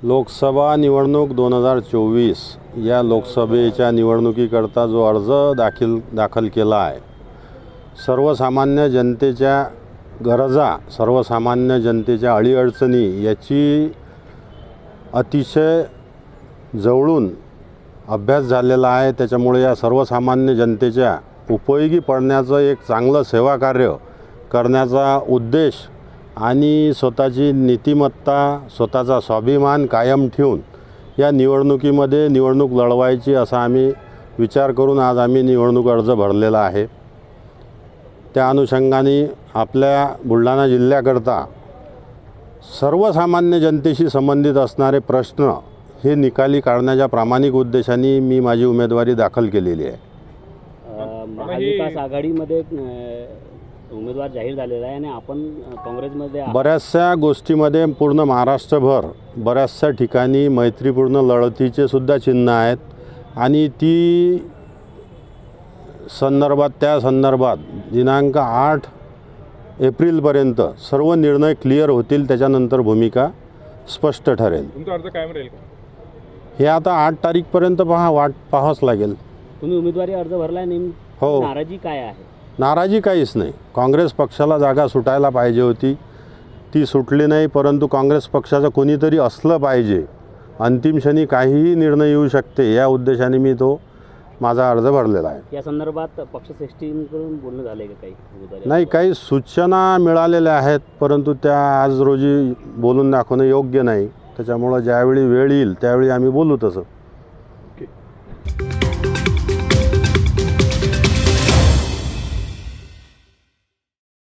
लोकसभा निवडणूक 2024 या लोकसभेच्या निवडणुकीकरता जो अर्ज दाखल केला आहे, सर्वसामान्य जनतेच्या गरजा, सर्वसामान्य जनतेच्या अडीअडचणी याची अतिशय जवळून अभ्यास झालेला आहे। त्याच्यामुळे या सर्वसामान्य जनतेच्या उपयोगी पडण्याचं एक चांगलं सेवाकार्य करण्याचा उद्देश आणि स्वतःची नीतिमत्ता, स्वतःचा स्वाभिमान कायम ठेवून या निवडणुकीमध्ये निवडणूक लढवायची असा आम्ही विचार करून आज आम्ही निवडणूक अर्ज भरलेला आहे। त्या अनुषंगाने आपल्या बुलढाणा जिल्ह्याकरता सर्वसामान्य जनतेशी संबंधित असणारे प्रश्न हे निकाली काढण्याच्या प्रामाणिक उद्देशाने मी माझी उमेदवारी दाखल केलेली आहे। महाविकास आघाडीमध्ये उमेदवार जाहीर झालेला आहे आणि आपण काँग्रेसमध्ये बऱ्याचशा गोष्टीमध्ये पूर्ण महाराष्ट्रभर बऱ्याचशा ठिकाणी मैत्रीपूर्ण लढतीचे सुद्धा चिन्ह आहेत आणि त्या संदर्भात दिनांक 8 एप्रिलपर्यंत सर्व निर्णय क्लिअर होतील। त्याच्यानंतर भूमिका स्पष्ट ठरेल। तुमचा अर्ज कायम राहील का? हे आता 8 तारीखपर्यंत वाट पाहावंच लागेल। तुम्ही उमेदवारी अर्ज भरलाय, हो। नाराजी काय आहे? नाराजी काहीच नाही। काँग्रेस पक्षाला जागा सुटायला पाहिजे होती, ती सुटली नाही, परंतु काँग्रेस पक्षाचं कोणीतरी असलं पाहिजे। अंतिम क्षणी काहीही निर्णय येऊ शकते या उद्देशाने मी माझा अर्ज भरलेला आहे। या संदर्भात पक्षश्रेष्ठींकडून बोलणं झाले का काही? नाही, काही सूचना मिळालेल्या आहेत, परंतु त्या आज रोजी बोलून दाखवणं योग्य नाही। त्याच्यामुळं ज्यावेळी वेळ येईल त्यावेळी आम्ही बोलू तसं।